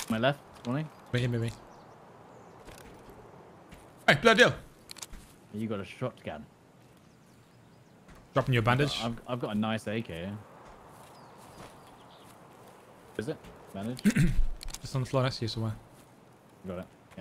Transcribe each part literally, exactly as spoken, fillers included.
My left, morning. Me, me, me. Hey, bloody hell. You got a shotgun. Dropping your bandage. I've, I've got a nice A K. Is it? Bandage? Just on the floor next to you somewhere. Got it. Yep.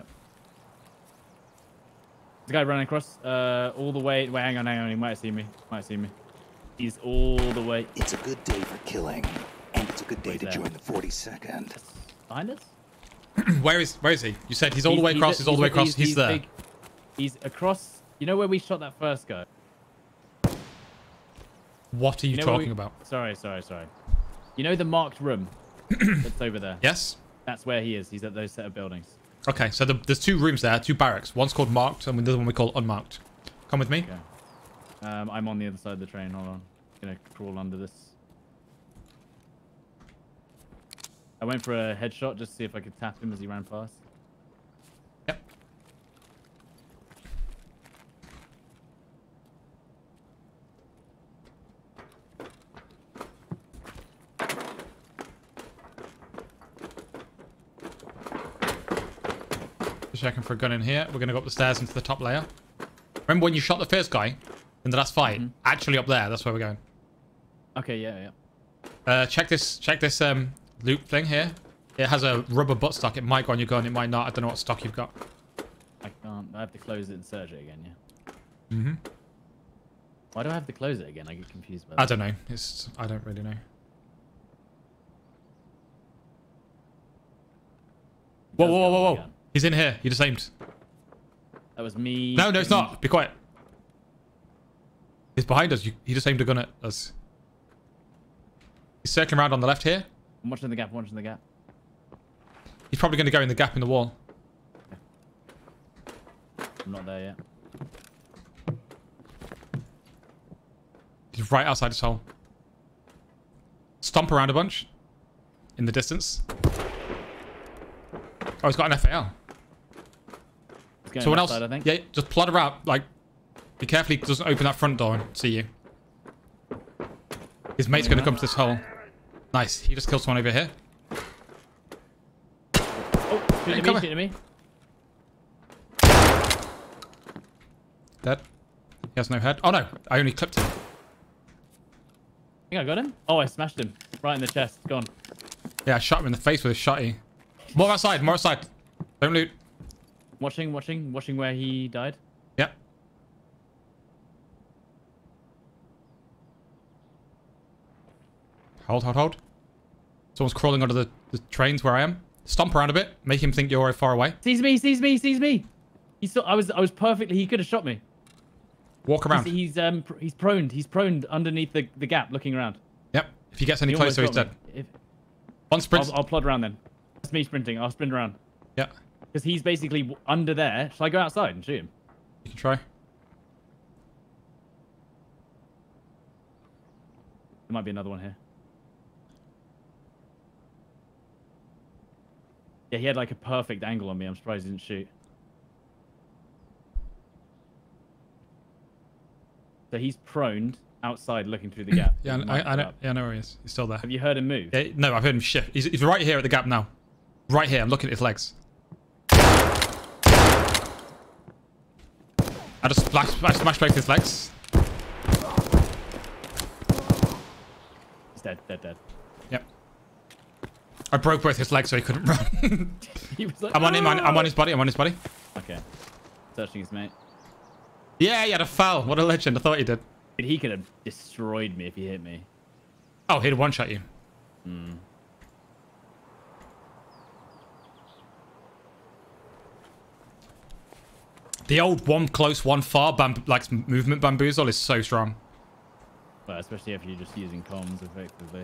The guy running across, uh, all the way. Wait, hang on, hang on. He might see me. Might see me. He's all the way. It's a good day for killing, and it's a good day Where's to that? join the forty-second. Behind us? Where is Where is he? You said he's all the way across. He's, he's all the way across. He's, he's, he's there. Big, he's across. You know where we shot that first guy? What are you, you know talking we, about? Sorry, sorry, sorry. You know the marked room that's over there? Yes. That's where he is. He's at those set of buildings. Okay, so the, there's two rooms there, two barracks. One's called marked, and the other one we call unmarked. Come with me. Okay. Um, I'm on the other side of the train. Hold on. I'm gonna crawl under this. I went for a headshot just to see if I could tap him as he ran past. Yep. Just checking for a gun in here. We're going to go up the stairs into the top layer. Remember when you shot the first guy in the last fight? Mm-hmm. Actually up there. That's where we're going. Okay, yeah, yeah. Uh, check this Check this um, loop thing here. It has a rubber buttstock. It might go on your gun. It might not. I don't know what stock you've got. I can't. I have to close it and search it again, yeah? Mm-hmm. Why do I have to close it again? I get confused by that. I don't know. It's I don't really know. Whoa, whoa, whoa, whoa, whoa. He's in here. You just aimed. That was me. No, no, it's not. Be quiet. He's behind us. You, he just aimed a gun at us. He's circling around on the left here. I'm watching the gap. I'm watching the gap. He's probably going to go in the gap in the wall. I'm not there yet. He's right outside his hole. Stomp around a bunch. In the distance. Oh, he's got an F A L. Someone else. Side, I think. Yeah, just plod around. Like, be careful he doesn't open that front door and see you. His mate's going to come to this hole. Nice. He just killed someone over here. Oh, shooting hey, me, shooting me. Dead. He has no head. Oh, no. I only clipped him. I think I got him. Oh, I smashed him. Right in the chest. Gone. Yeah, I shot him in the face with a shotty. More outside. More outside. Don't loot. Watching, watching, watching where he died. Yep. Hold, hold, hold. Someone's crawling under the, the trains where I am. Stomp around a bit. Make him think you're far away. Sees me, sees me, sees me. He saw, I was I was perfectly, he could have shot me. Walk around. He's, he's um he's prone. He's prone underneath the, the gap looking around. Yep. If he gets any he closer, he's dead. If, One sprint. I'll, I'll plod around then. That's me sprinting. I'll sprint around. Yeah. Because he's basically under there. Shall I go outside and shoot him? You can try. There might be another one here. Yeah, he had like a perfect angle on me. I'm surprised he didn't shoot. So he's proned outside looking through the gap. yeah, I, I, I know. Yeah, I know where he is. He's still there. Have you heard him move? Yeah, no, I've heard him shift. He's, he's right here at the gap now. Right here. I'm looking at his legs. I just smashed, I smashed both his legs. He's dead, dead, dead. Yep. I broke both his legs so he couldn't run. He was like, I'm on him. I'm, I'm on his body. I'm on his body. Okay. Searching his mate. Yeah, he had a foul. What a legend. I thought he did. But he could have destroyed me if he hit me. Oh, he'd one-shot you. Hmm. The old one close, one far bamb like movement bamboozle is so strong. Well, especially if you're just using comms effectively.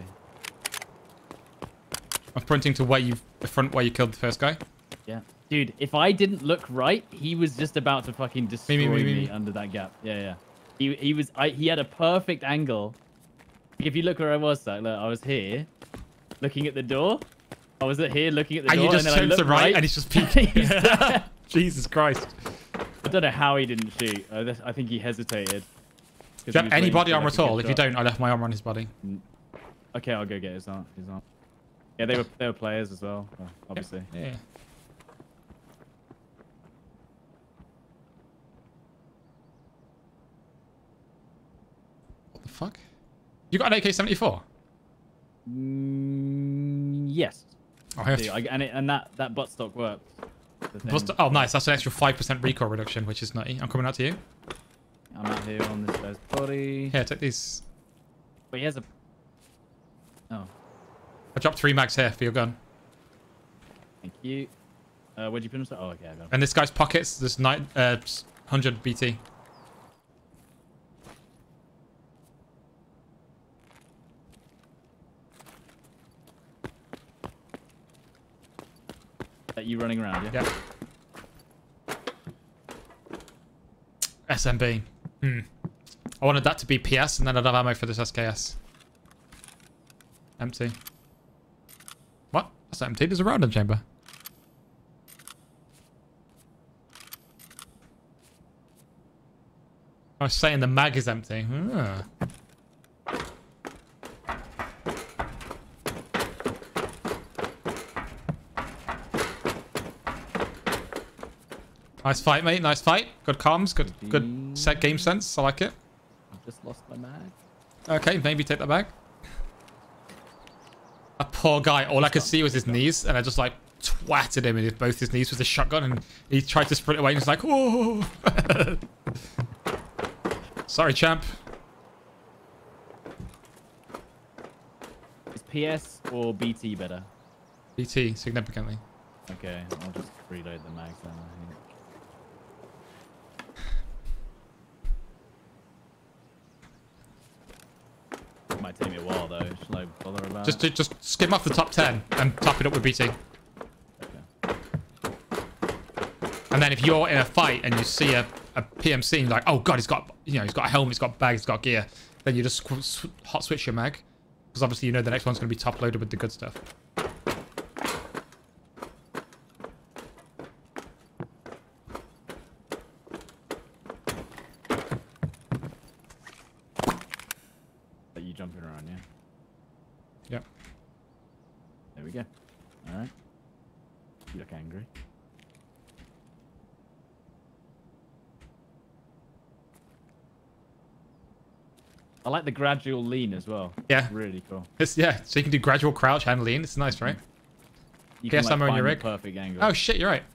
I'm sprinting to where you, the front where you killed the first guy. Yeah. Dude, if I didn't look right, he was just about to fucking destroy me, me, me, me. under that gap. Yeah, yeah. He he was I he had a perfect angle. If you look where I was, like, look, I was here, looking at the door. I was at here looking at the and door. You just and then turned I to the right, right and he's just peeking. Jesus Christ. I don't know how he didn't shoot. I, I think he hesitated. Do you have any body armor at all? If you don't, I left my armor on his body. Okay, I'll go get his arm. His arm. Yeah, they were they were players as well, obviously. Yeah. yeah. What the fuck? You got an A K seventy-four? Mm, yes. Oh, I have I, to... and it, and that that butt stock worked. Oh, nice. That's an extra five percent recoil reduction, which is nutty. I'm coming out to you. I'm out here on this guy's body. Here, take these. But he has a... Oh. I dropped three mags here for your gun. Thank you. Uh, where'd you put him? Oh, okay, I got him. And this guy's pockets, there's nine, uh, one hundred B T. That you running around, yeah? Yeah. S M B. Hmm. I wanted that to be P S and then I'd have ammo for this S K S. Empty. What? That's not empty. There's a round in chamber. I was saying the mag is empty. Ah. Nice fight, mate. Nice fight. Good comms. Good, good set game sense. I like it. I've just lost my mag. Okay, maybe take that back. A poor guy. All I could see was his knees, and I just like twatted him in his, both his knees with a shotgun, and he tried to sprint away, and he's like, "Oh!" Sorry, champ. Is P S or B T better? B T significantly. Okay, I'll just reload the mags then. I think. It might take me a while though. Should I bother about Just, it? just skim off the top ten and top it up with B T. Okay. And then if you're in a fight and you see a, a P M C and you're like, oh god, he's got, you know, he's got a helmet, he's got bags, he's got gear, then you just sw hot switch your mag, because obviously you know the next one's going to be top loaded with the good stuff. Are you jumping around, yeah? Yep. There we go. All right. You look angry. I like the gradual lean as well. Yeah. Really cool. It's, yeah, so you can do gradual crouch and lean. It's nice, right? You Guess can, like, I'm on your find the rig. perfect angle. Oh shit, you're right.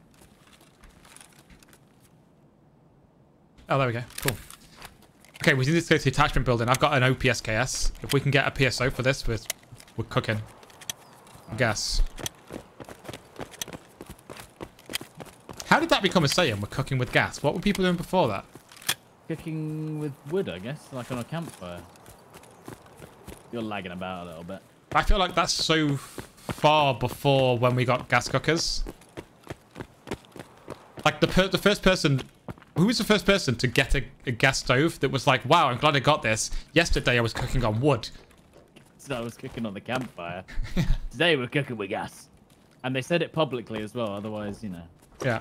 Oh, there we go. Cool. Okay, we need to go to the attachment building. I've got an O P S K S. If we can get a P S O for this, we're, we're cooking. Gas. How did that become a saying? We're cooking with gas. What were people doing before that? Cooking with wood, I guess, like on a campfire. You're lagging about a little bit. I feel like that's so far before when we got gas cookers. Like the per the first person, who was the first person to get a, a gas stove that was like, wow, I'm glad I got this. Yesterday I was cooking on wood. So I was cooking on the campfire. Today we're cooking with gas. And they said it publicly as well, otherwise, you know. Yeah.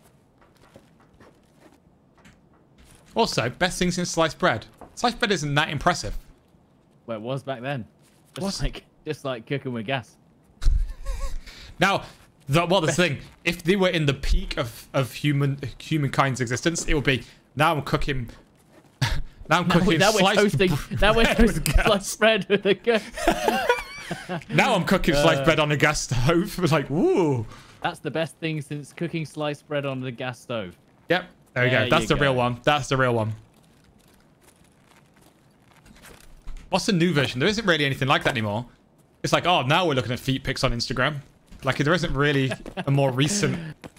Also, best thing since sliced bread. Sliced bread isn't that impressive. Well, it was back then. Just Was like just like cooking with gas. Now, the, well, the thing, if they were in the peak of, of human humankind's existence, it would be, now I'm cooking... now I'm cooking now we're sliced toasting, now we're bread toasting with gas. sliced bread with a gas. Now I'm cooking sliced Uh, bread on a gas stove. It's like, ooh. That's the best thing since cooking sliced bread on the gas stove. Yep. There we There go. That's you the go. real one. That's the real one. What's the new version? There isn't really anything like that anymore. It's like, oh, now we're looking at feet pics on Instagram. Like, there isn't really a more recent...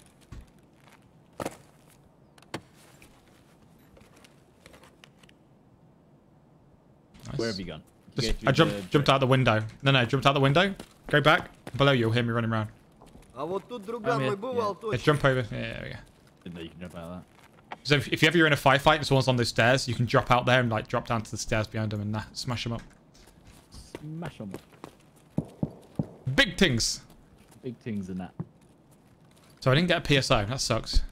Nice. Where have you gone? You Just, go through I jumped, the- jumped out the window. No, no, jumped out the window. Go back. Below you, you'll hear me running around. А вот тут I'm друган here, мой бывал Yeah, точно. jump over. Yeah, there we go. Didn't know you can jump out of that. So if, if you ever you're in a firefight and someone's on those stairs, you can drop out there and like drop down to the stairs behind them and nah, smash them up. Smash on Big things. big things in that. So I didn't get a P S O. That sucks.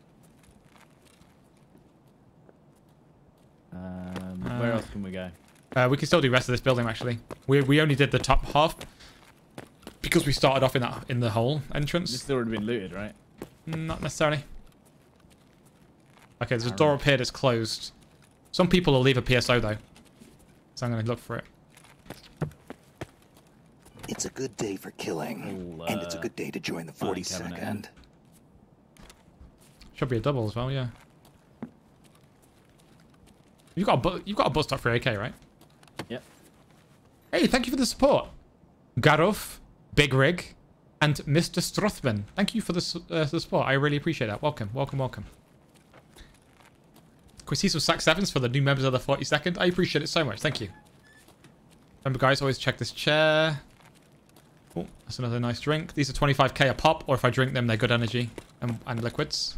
Um, where Uh, else can we go? Uh, we can still do the rest of this building actually. We we only did the top half because we started off in that in the hole entrance. This has already been looted, right? Not necessarily. Okay, there's a door up here that's closed. Some people will leave a P S O though, so I'm gonna look for it. It's a good day for killing, Ooh, uh, and it's a good day to join the forty-second. Should be a double as well, yeah. You've got a bu you've got a bus stop for A K, right? Yep. Hey, thank you for the support, Garov, Big Rig, and Mister Struthman. Thank you for the, uh, the support. I really appreciate that. Welcome, welcome, welcome. Can we see some Sac sevens for the new members of the forty-second? I appreciate it so much. Thank you. Remember, guys, always check this chair. Oh, that's another nice drink. These are twenty-five K a pop, or if I drink them, they're good energy and, and liquids.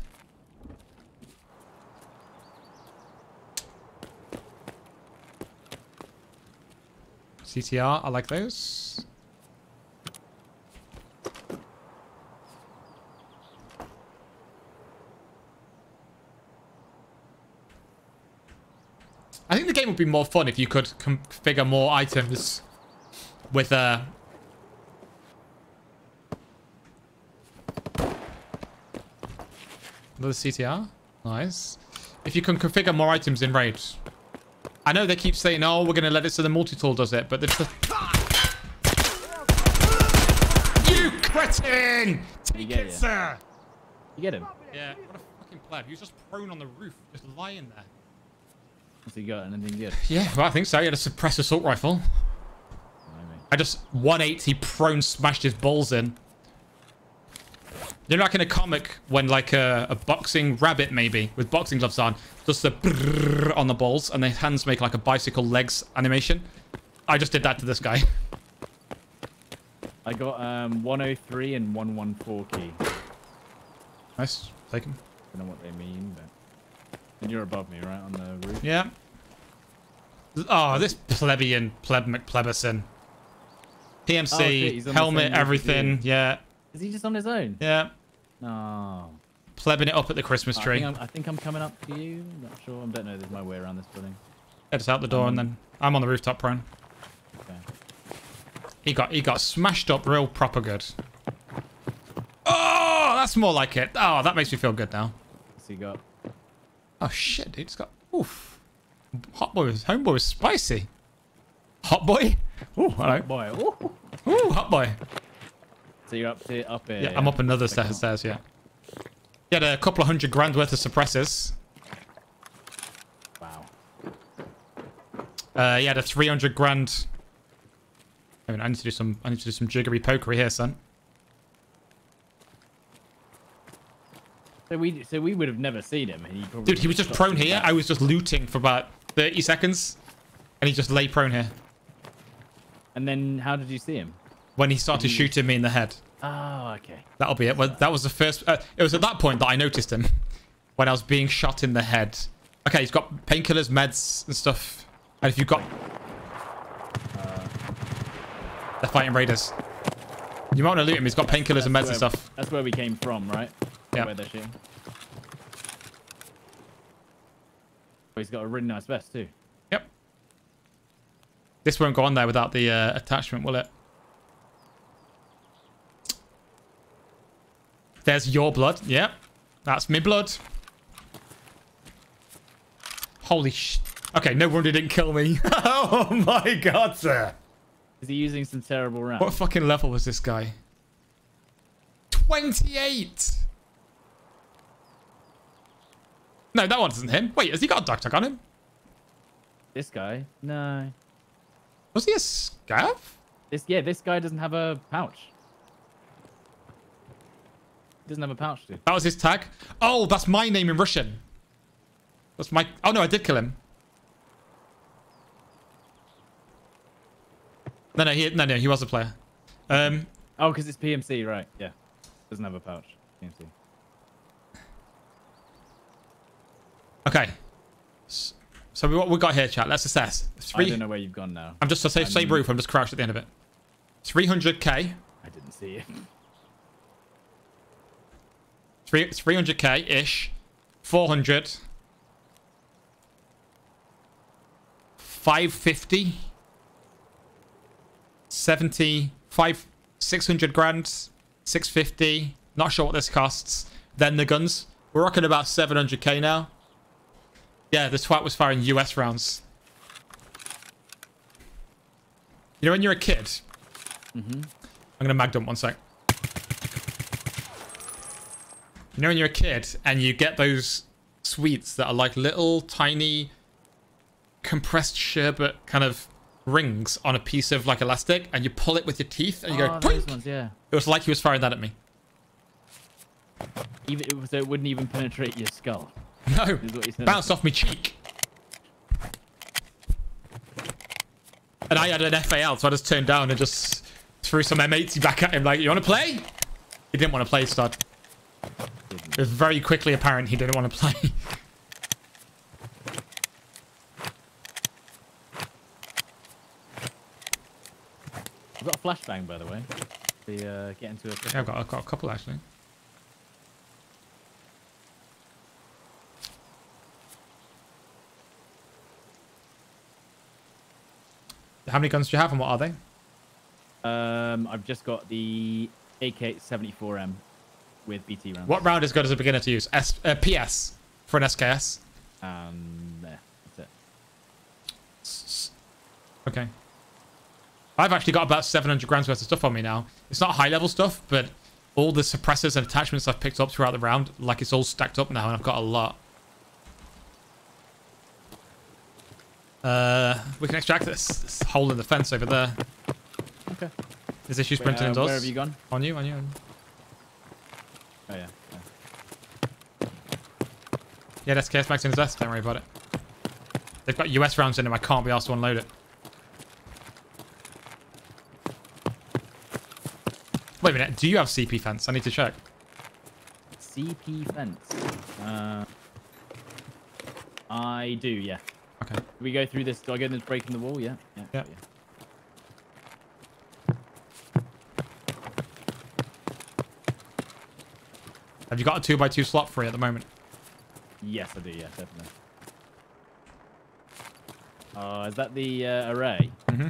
C T R, I like those. I think the game would be more fun if you could configure more items with uh another C T R. Nice. If you can configure more items in Raid. I know they keep saying, oh, we're going to let it so the multi-tool does it, but it's the... You cretin! Take it, it, sir! You get him? Yeah, what a fucking pleb. He was just prone on the roof, just lying there. What's he got? Anything good? Yeah, well, I think so. He had a suppressed assault rifle. Maybe. I just one eighty prone smashed his balls in. You know, like in a comic when like a, a boxing rabbit maybe with boxing gloves on does the brrrr on the balls and their hands make like a bicycle legs animation. I just did that to this guy. I got um one oh three and one one four key. Nice, take him. Don't know what they mean, but and you're above me, right, on the roof. Yeah. Oh, this plebeian pleb McPlebison. P M C, oh, helmet, everything. Yeah. Is he just on his own? Yeah. No. Plebbing it up at the Christmas I tree. think, I'm, I think I'm coming up to you. I'm not sure. I don't know. There's my way around this building. Head us out the door, um, and then I'm on the rooftop prone. Okay. He got he got smashed up real proper good. Oh, that's more like it. Oh, that makes me feel good now. What's he got? Oh shit, dude, it's got oof. Hot boy was homeboy was spicy. Hot boy. Ooh, hello. Boy. Ooh. Ooh, hot boy. So you're up to up here. Yeah, I'm up another set of stairs. Yeah. He had a couple of hundred grand worth of suppressors. Wow. Uh, he had a three hundred grand. I mean, I need to do some. I need to do some jiggery pokery here, son. So we, so we would have never seen him. And he probably Dude, he was just prone here. I was just looting for about thirty seconds, and he just lay prone here. And then, how did you see him? When he started he... shooting me in the head. Oh, okay. That'll be it. Well, that was the first. Uh, it was at that point that I noticed him when I was being shot in the head. Okay, he's got painkillers, meds, and stuff. And if you've got, Uh, they're fighting raiders. You might want to loot him. He's got painkillers and meds where, and stuff. That's where we came from, right? Yeah. Where they're shooting. Oh, he's got a really nice vest too. Yep. This won't go on there without the uh, attachment, will it? There's your blood. Yep. That's me blood. Holy sh... Okay, no wonder he didn't kill me. Oh my god, sir. Is he using some terrible rounds? What fucking level was this guy? twenty-eight! No, that one isn't him. Wait, has he got a duck tag on him? This guy? No. Was he a scav? This yeah, this guy doesn't have a pouch. He doesn't have a pouch, dude. That was his tag? Oh, that's my name in Russian. That's my... Oh, no, I did kill him. No, no, he, no, no, he was a player. Um, oh, because it's P M C, right. Yeah. Doesn't have a pouch. P M C. Okay. So we, what we got here, chat? Let's assess. Three... I don't know where you've gone now. I'm just, I say, same roof. I'm just crouched at the end of it. three hundred K. I didn't see it. Three, three hundred K-ish. four hundred. five fifty. seventy. five, six hundred grand, six fifty. Not sure what this costs. Then the guns. We're rocking about seven hundred K now. Yeah, the twat was firing U S rounds. You know when you're a kid? Mm-hmm. I'm gonna mag dump one sec. You know when you're a kid and you get those sweets that are like little tiny compressed sherbet kind of rings on a piece of like elastic, and you pull it with your teeth and you oh, go those ones, yeah. It was like he was firing that at me. Even it, was, so it wouldn't even penetrate your skull. No, bounced off my cheek. And I had an F A L, so I just turned down and just threw some M eighty back at him like, you want to play? He didn't want to play, Stod. It was very quickly apparent he didn't want to play. I've got a flashbang, by the way. The uh, get into a. Yeah, I've got, I've got a couple actually. How many guns do you have and what are they? Um, I've just got the A K seventy-four M with B T rounds. What round is good as a beginner to use? S, uh, P S for an S K S. Um, there, that's it. Okay. I've actually got about seven hundred grams worth of stuff on me now. It's not high level stuff, but all the suppressors and attachments I've picked up throughout the round, like it's all stacked up now, and I've got a lot. Uh, we can extract this, this hole in the fence over there. Okay. There's issues Wait, printing uh, indoors. Where have you gone? On you, on you. On you. Oh yeah. yeah. Yeah, that's Chaos Max in his vest. Don't worry about it. They've got U S rounds in them. I can't be asked to unload it. Wait a minute. Do you have C P fence? I need to check. C P fence. Uh, I do, yeah. Okay. Do we go through this? Do I go in this breaking the wall? Yeah. Yeah. Yeah. yeah. Have you got a two by two slot free at the moment? Yes, I do. Yeah, definitely. Oh, is that the uh, array? Mm-hmm.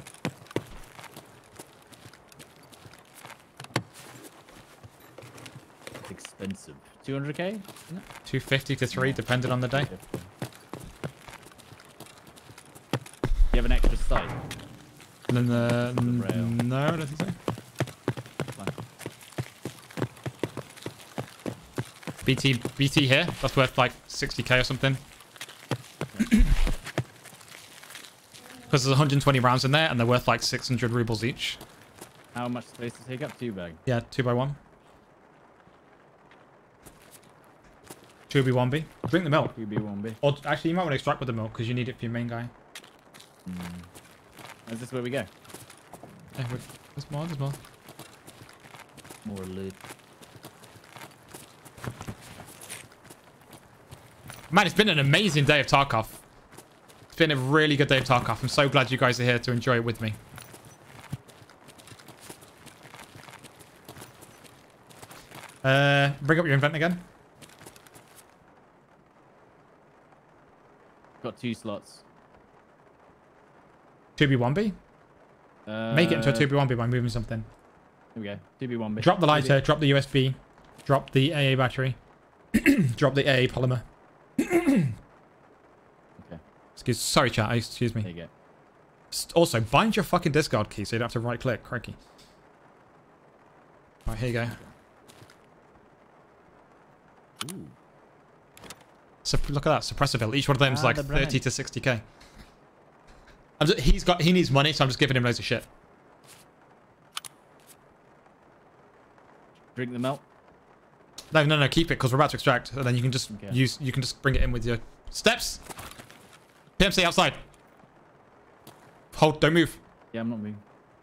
It's expensive. two hundred K? two fifty to three, depending on the day. You have an extra sight? And then the... The rail. No, I don't think so. B T, B T here. That's worth like sixty K or something. Because there's one hundred twenty rounds in there, and they're worth like six hundred rubles each. How much space to take up? Two bag. Yeah, two by one. Two B, one B. Drink the milk. Two B, one B. Or actually, you might want to extract with the milk because you need it for your main guy. Mm. Is this where we go? Yeah, wait, there's more, there's more. More loot. Man, it's been an amazing day of Tarkov. It's been a really good day of Tarkov. I'm so glad you guys are here to enjoy it with me. Uh, bring up your invent again. Got two slots. two B, one B? Uh, Make it into a two B, one B by moving something. Here we go. two B, one B. Drop the lighter, drop the U S B, drop the A A battery, drop the A A polymer. Okay. Excuse, sorry chat, excuse me. There you go. Also, bind your fucking discard key so you don't have to right click. Crikey. Right, here you go. Ooh. So look at that, suppressor bill. Each one of them is Ah, like the thirty to sixty K. I'm just, he's got, he needs money, so I'm just giving him loads of shit. Drink the milk. No, no, no, keep it because we're about to extract, and then you can just Okay. use, you can just bring it in with your steps. P M C outside. Hold, don't move. Yeah, I'm not moving.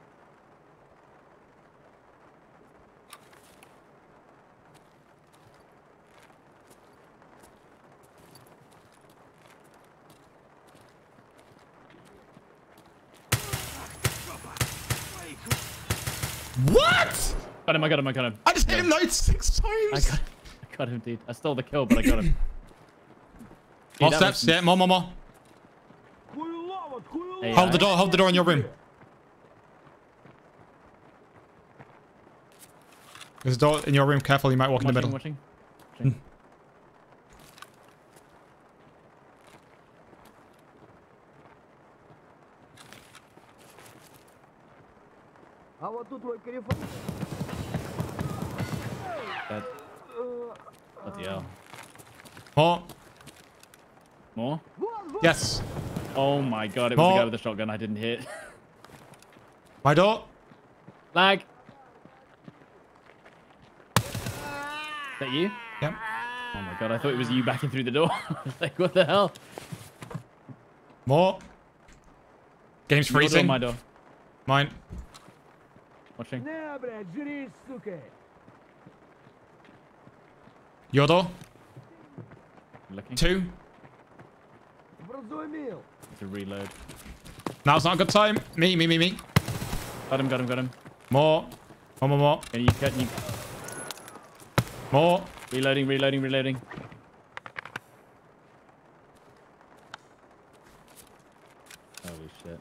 What? Got him, I got him, I got him. I just hit him those six times. I got, I got him, dude. I stole the kill, but I got him. More Dude, that steps, was- yeah, more, more, more. Hey, Hold uh, the door, hold the door in your room. There's a door in your room. Careful, you might walk I'm in the watching, middle. Watching, watching. Dead. Bloody hell. More. More? Yes. Oh my god, it was More. the guy with the shotgun I didn't hit. My door. Lag. Is that you? Yep. Oh my god, I thought it was you backing through the door. I was like, what the hell? More. Game's Your door, freezing. my door. Mine. Watching. Your door. Looking. Two. To reload. Now's not a good time. Me, me, me, me. Got him, got him, got him. More. More, more, more. Can you cut you? More. Reloading, reloading, reloading. Holy shit.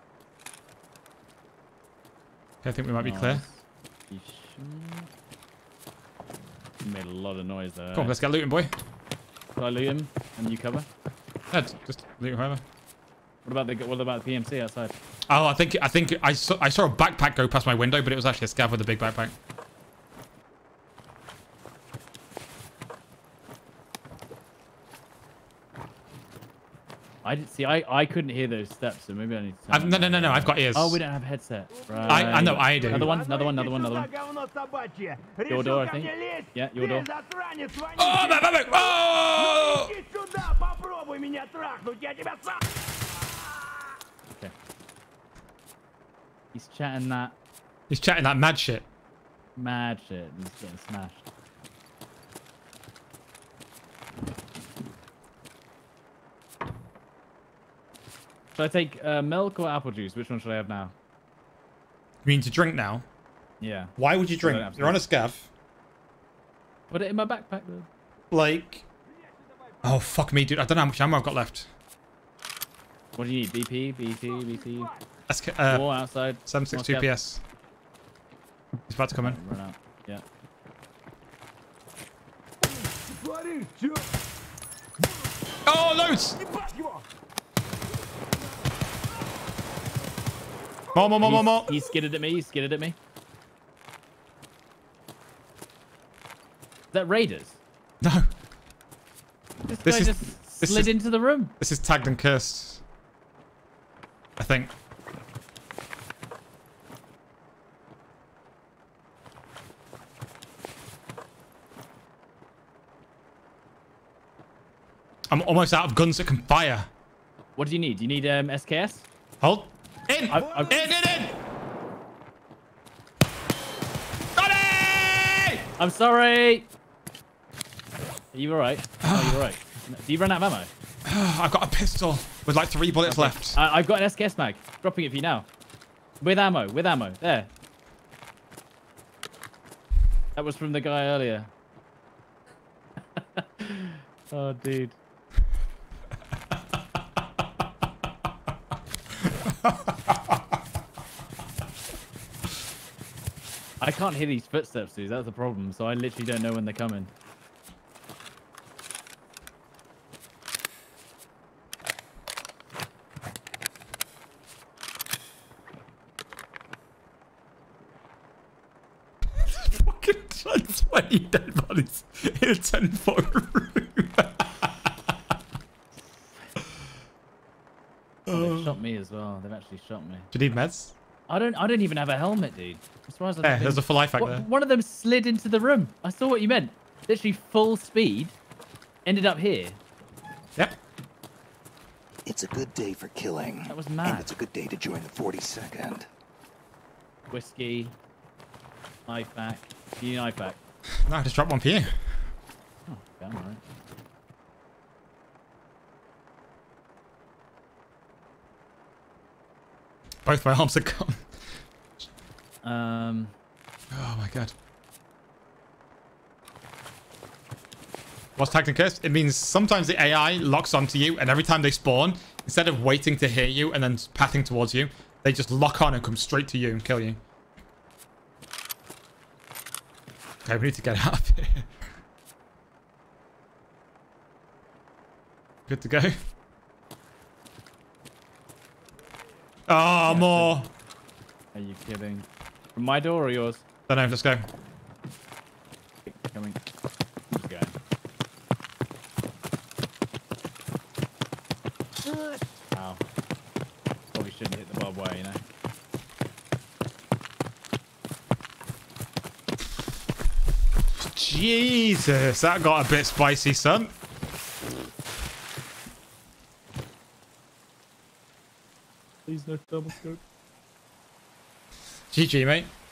I think we might be Nice. clear. You sure? You made a lot of noise there. Come on, let's get looting, boy. Shall I loot him and you cover? Yeah, just loot whoever. What about the what about the P M C outside? Oh, I think I think I saw I saw a backpack go past my window, but it was actually a scav with a big backpack. I did see. I I couldn't hear those steps, so maybe I need to. I've, no, no, no, no. I've got ears. Oh, we don't have headset. Right. I I know I do. Another one. Another one. Another one. Another one. Your door, I think. Yeah, your door. Oh, back, back, back. Oh! Okay. He's chatting that He's chatting that mad shit. mad shit. He's getting smashed. Should I take uh, milk or apple juice? Which one should I have now? You mean to drink now? Yeah. Why would you drink? Yeah, You're on a scav. Put it in my backpack though. Like... Oh, fuck me, dude. I don't know how much ammo I've got left. What do you need? B P, B T, B T. That's uh, More outside. seven six two More P S. He's about to come in. Run out. Yeah. Oh, loads! More, more, more, more, more. He skidded at me. He skidded at me. Is that Raiders? No. This, This guy is- just this slid is- into the room. This is tagged and cursed. I think. I'm almost out of guns that can fire. What do you need? Do you need um, S K S? Hold. In! I- I- in, in, in! Got it! I'm sorry. Are you alright? Oh, you're alright. Do you run out of ammo? I've got a pistol with like three bullets Okay. left. I I've got an S K S mag. Dropping it for you now. With ammo. With ammo. There. That was from the guy earlier. Oh, dude. I can't hear these footsteps, dude. That's the problem. So I literally don't know when they're coming. Fucking twenty dead bodies in a ten foot room. Oh, they shot me as well. They've actually shot me. Do you need meds? I don't. I don't even have a helmet, dude. I'm surprised. Hey, there's a full life hack What- there. One of them slid into the room. I saw what you meant. Literally full speed. Ended up here. Yep. It's a good day for killing. That was And mad. it's a good day to join the forty-second. Whiskey. Knife back. You need knife back. No, I just dropped one for you. Oh, damn alright. Both my arms are gone. Um. Oh my god. What's tagged and cursed? It means sometimes the A I locks onto you, and every time they spawn, instead of waiting to hear you and then pathing towards you, they just lock on and come straight to you and kill you. Okay, we need to get out of here. Good to go. Oh, yeah, more. Are you kidding? From my door or yours? Don't know. Let's go. Coming. Okay. Wow. Probably shouldn't hit the barbed wire, you know. Jesus, that got a bit spicy, son. Please no double scope. G G, mate.